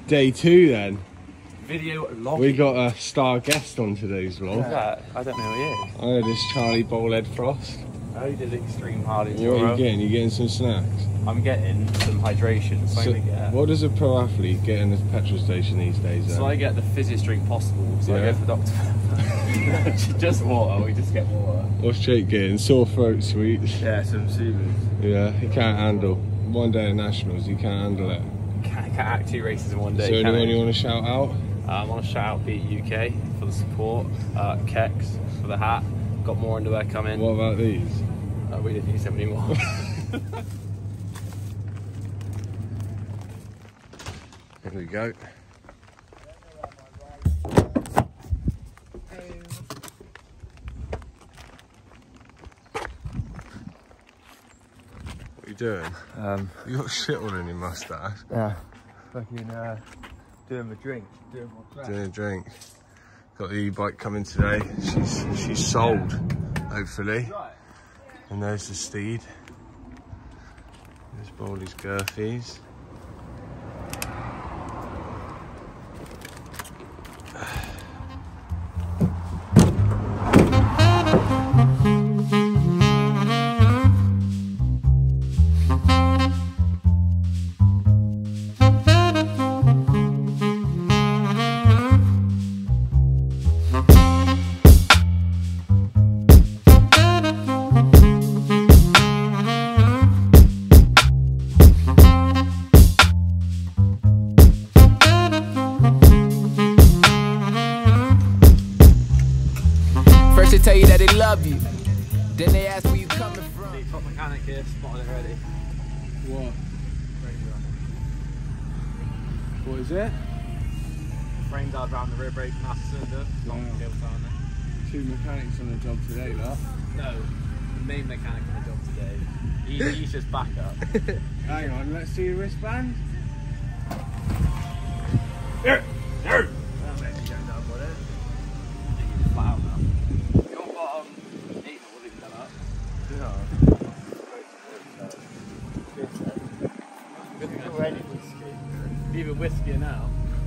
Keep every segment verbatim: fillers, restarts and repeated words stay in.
day two then. Video log. We got a star guest on today's vlog. Yeah, I don't know who he is. I heard it's Charlie Bowlehead Frost. Oh, he did extreme hard What are enduro. you getting? You getting some snacks? I'm getting some hydration. So, So, I get. what does a pro athlete get in a petrol station these days then? So I get the fizziest drink possible. So Yeah. I go for Doctor Pepper. Just water. We just get water. What's Jake getting? Sore throat sweets. Yeah, some Subaru. Yeah, he can't handle. One day at Nationals, he can't handle it. Can't, can't act two races in one day. Is there can anyone it? you want to shout out? Uh, I want to shout out Beat U K for the support. Uh, Kex for the hat. Got more underwear coming. What about these? Uh, we didn't use them anymore. Here we go. What are you doing? um, You got shit all in your mustache. yeah. Fucking uh, doing my drink. Doing my crap. Doing a drink. Got the e-bike coming today. She's she's sold, hopefully. Right. And there's the steed. There's Baldy's Girthies. First they tell you that they love you, then they ask where you coming from. Top mechanic here, spotted it ready. What? What is it? Frame guard round the rear brake, master cylinder, long Wow. tail down there. Two mechanics on the job today, look. No, the main mechanic on the job today. He, he's just backup. Hang on, let's see your wristband. That makes me go down with it. Flat out now. Your bottom eight, what have you done up? Already whiskey. Even whiskey now.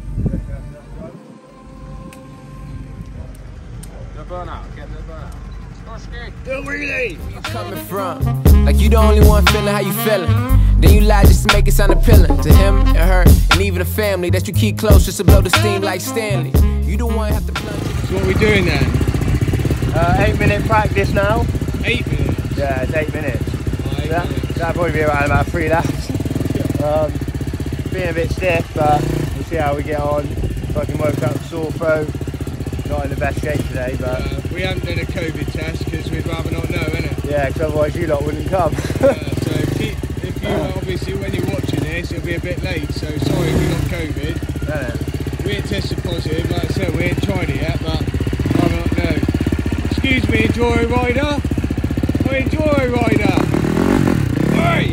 No burnout, get no burnout. Where you coming from? Like you the only one feeling how you feeling. Then you lie just to make it sound appealing to him and her and even the family that you keep close just to blow the steam like Stanley. You the one have to plunge. So what are we doing then? Uh, eight minute practice now. Eight minutes. Yeah, it's eight minutes. Oh, eight That, minutes. that'll probably be around about three laps. Um, being a bit stiff, but we'll see how we get on. Fucking woke up sore throat. Not in the best shape today, but Uh, we haven't done a COVID test because we'd rather not know, innit? yeah, because otherwise you lot wouldn't come. uh, so keep, if you obviously when you're watching this, it'll be a bit late. So sorry if we got COVID. Yeah. We ain't tested positive, like I said, we ain't tried it yet, but rather not know. Excuse me, Enduro Rider. Oh, Enduro Rider. Oi!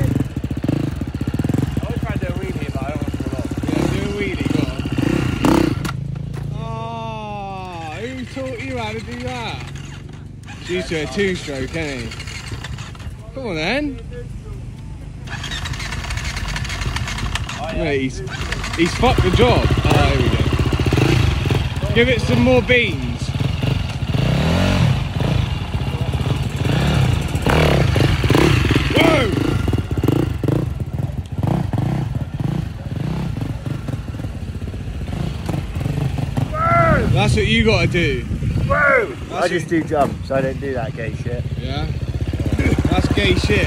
I was trying to do a wheelie, but I don't want to fall off. Yeah, do a wheelie, go on. Oh, who taught you how to do that? He's used to a two-stroke, ain't he? Come on then. Mate, he's, he's fucked the job. Oh, here we go. Give it some more beans. Whoa! That's what you gotta do. Whoa! I That's just do jumps, I don't do that gay shit. Yeah? That's gay shit.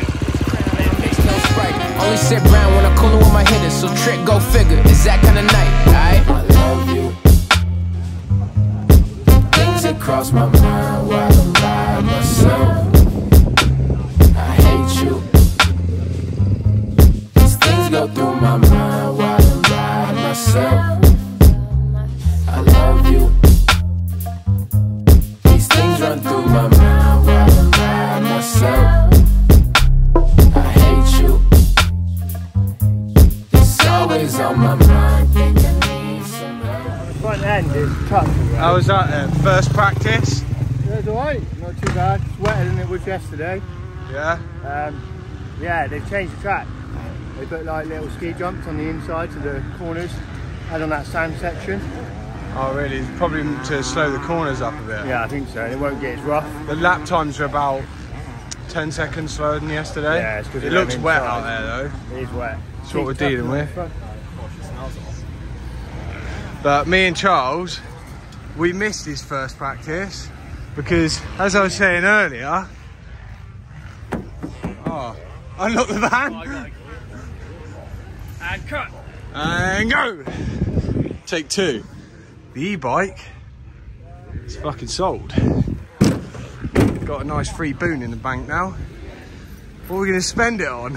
Only sit round when I'm coolin' with my hitters, so trick go figure. It's that kind of night, alright? I love you. Things that cross my mind while I'm by myself. I hate you. These things go through my mind while I'm by myself. I love you. These things run through my mind while I'm by myself. I hate you. It's always on my mind. Think I need some help. The front end is tough. How was that then? First practice? It was alright, not too bad. It's wetter than it was yesterday. Yeah? Um, yeah, they've changed the track. They put like little ski jumps on the insides of the corners. had on that sand section. Oh really? Probably to slow the corners up a bit. Yeah, I think so. It won't get as rough. The lap times are about ten seconds slower than yesterday. Yeah, it's 'cause it of looks them wet inside. out there though. It is wet. That's what we're dealing with. Gosh, it smells awesome. But me and Charles, we missed his first practice because, as I was saying earlier, oh, unlock the van. Oh, I gotta go. And cut. And go. Take two. The e-bike is fucking sold. Got a nice free boon in the bank now. What are we going to spend it on?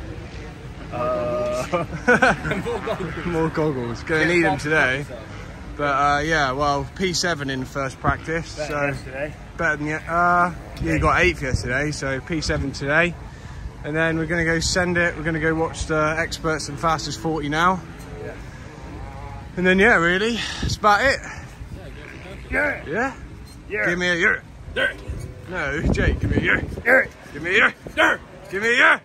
Uh, More goggles. More goggles. Going to need them today. But uh, yeah, well, P seven in the first practice. better So yesterday. better than yet. Uh, yeah, you got eighth yesterday, so P seven today. And then we're going to go send it. We're going to go watch the experts and fastest forty now. Yeah. And then yeah, really, that's about it. Yeah. Yeah? Yeah. Give me a year. There. No, Jake, give me a year. Yeah. Give me a year. There. Give me a year.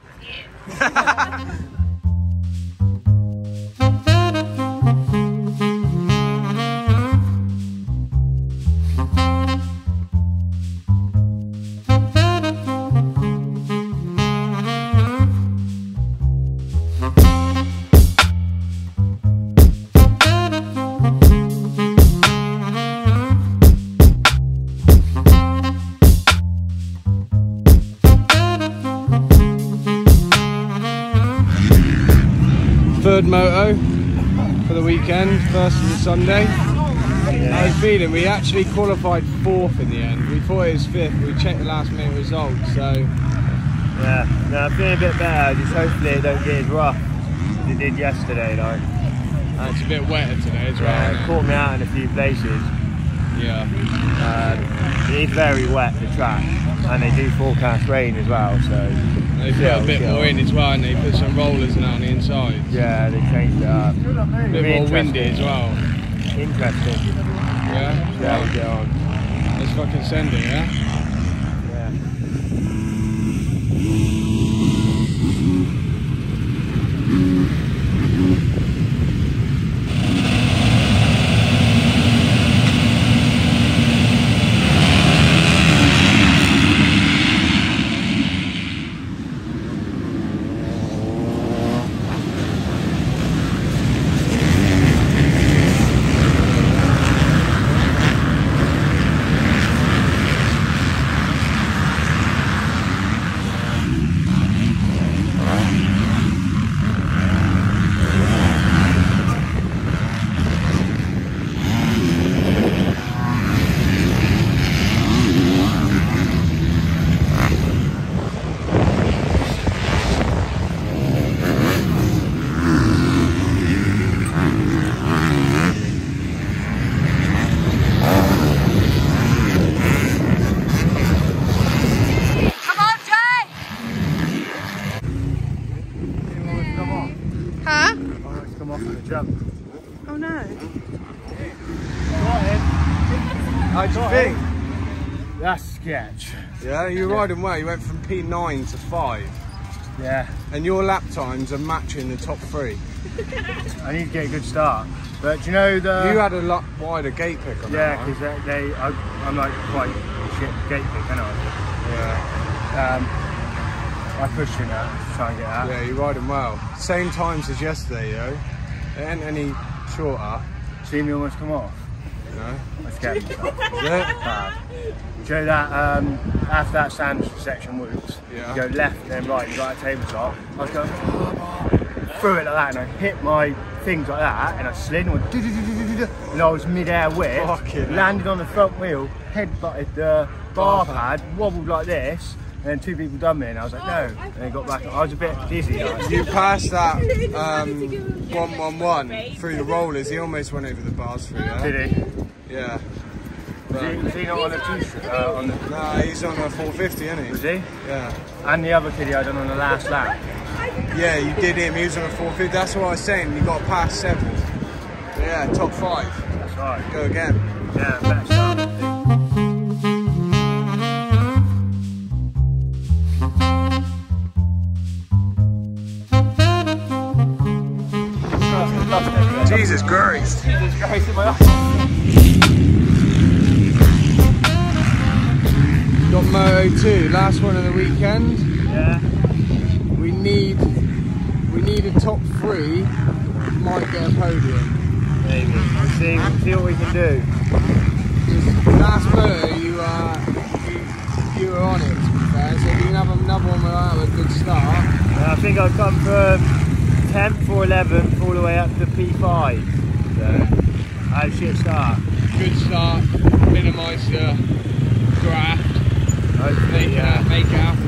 Third moto for the weekend, first on the Sunday. Yeah. I was feeling we actually qualified fourth in the end. We thought it was fifth, we checked the last minute results, so Yeah. No, I'm feeling a bit better. Just hopefully it don't get as rough as it did yesterday. Like, uh, it's a bit wetter today as well. yeah, isn't it it? caught me out in a few places. Yeah. Um, it is very wet, the track, and they do forecast rain as well. So They put Yeah, a bit yeah. more in as well, and they put some rollers in on the inside. yeah, they changed it up. A bit more windy as well. Interesting. Yeah? See how we get on. Let's fucking send it, yeah? Yeah. Huh? Oh, it's come off on the jump. Oh no. How'd you think? That's sketch. Yeah, you were riding well. You went from P nine to five. Yeah. And your lap times are matching the top three. I need to get a good start. But do you know the... You had a lot wider gate pick on Yeah, that one. because they, they I, I'm like quite shit gate pick, aren't I? Yeah. Um, I pushed in that to try and get that. Yeah, you're riding well. Same times as yesterday, though. It ain't any shorter. See me almost come off. No? I scared myself. Is it? Bad. Do you know that um, after that sand section whoops, Yeah. you go left and then right, you got a tabletop. I was going through it like that, and I hit my things like that, and I slid and went do do do do do do, and I was mid-air whip, Fucking landed on the front wheel, head butted the bar pad, wobbled like this, and then two people done me, and I was like no, and then got back. I was a bit dizzy. Like. You passed that um, one one one through the rollers. He almost went over the bars through there. Did he? Yeah. Was he, was he not on a two? Uh, on the, Nah, he's on a four fifty, isn't was he? he? Yeah. And the other kid I done on the last lap. Yeah, you did him. He was on a four fifty. That's what I was saying. You got past several. But yeah, top five. That's right. Go again. Yeah, better start. Lost it, Jesus Christ. Jesus Christ in my eye. Got Moto two, last one of the weekend. Yeah. We need we need a top three, might get a podium. Maybe. We'll see, we'll see what we can do. Last moto you uh you, you were on it, to be fair, so if you can have another one without a good start. Uh, I think I've come from tenth or eleventh all the way up to P five. So how shit start. Good start, minimise the graft, Hopefully, make, yeah. it, make it happen.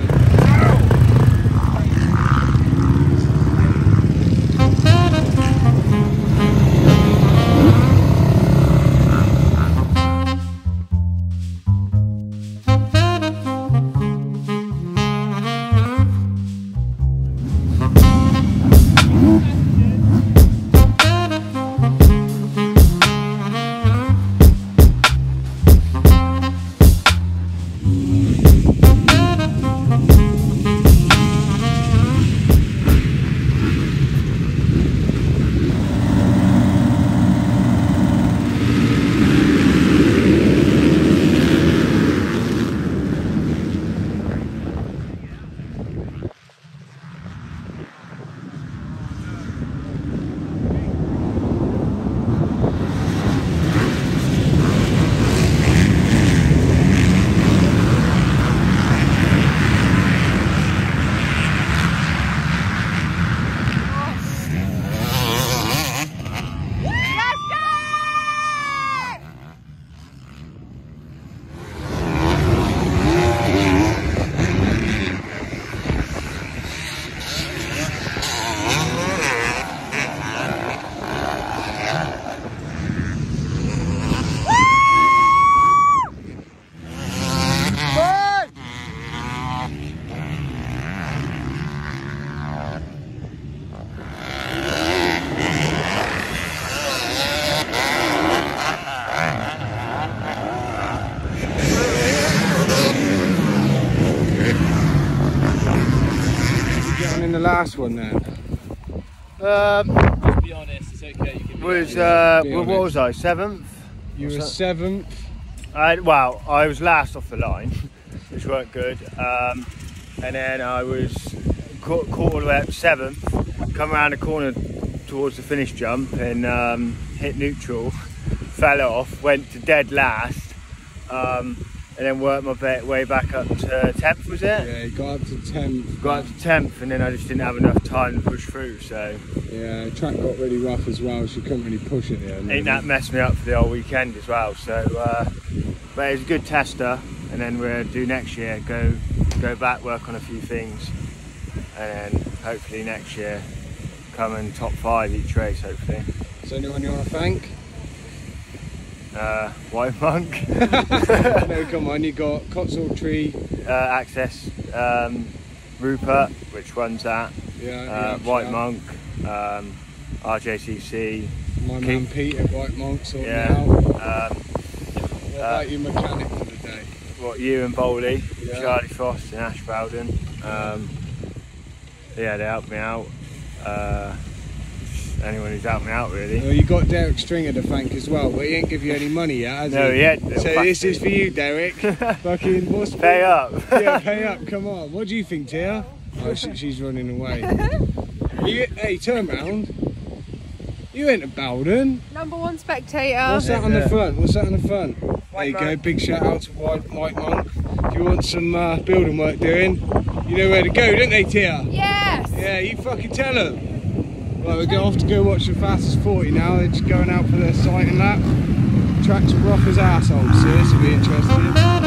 Last one then. Um, Just be honest, it's okay. You can be was honest. uh, Be well, what honest. was I? Seventh? You were What's that? seventh. I, well, I was last off the line, which weren't good. Um, and then I was caught, caught all the way up to seventh, come around the corner towards the finish jump and um, hit neutral, fell off, went to dead last, um, and then worked my ba- way back up to tenth, was it? Yeah, you got up to tenth. Got up to tenth, and then I just didn't have enough time to push through, so Yeah, the track got really rough as well, so you couldn't really push it there. ain't that messed me up for the whole weekend as well. So, uh, but it was a good tester, and then we'll do next year, go go back, work on a few things, and then hopefully next year come in top five each race, hopefully. Is there anyone you want to thank? Uh, White Monk, No, come on, you got Cotswold Tree. uh, Access, um, Rupert, which runs that, Yeah, uh, yeah, White shout. Monk, um, R J C C, My King- man Pete at White Monk sorting yeah, it out. um, What about your mechanic for the day? what you and Bowley, Yeah. Charlie Frost and Ash Bowden. Um, yeah, they helped me out. Uh, anyone who's helped me out, really. Well, you got Derek Stringer to thank as well, but he ain't give you any money yet, has No, he? he ain't, So little this bastard. is for you, Derek. Fucking what's Pay up. Yeah, pay up. Come on. What do you think, Tia? Oh, she, she's running away. You, hey, turn round. You ain't a Bowden. Number one spectator. What's that on the Yeah. front? What's that on the front? There White you go. Monk. Big shout out to White, White Monk. If you want some uh, building work doing, you know where to go, don't they, Tia? Yes. Yeah, you fucking tell them. Well, we're going off to go watch the fastest forty now. They're just going out for their sighting lap. Track's rough as assholes, so this will be interesting.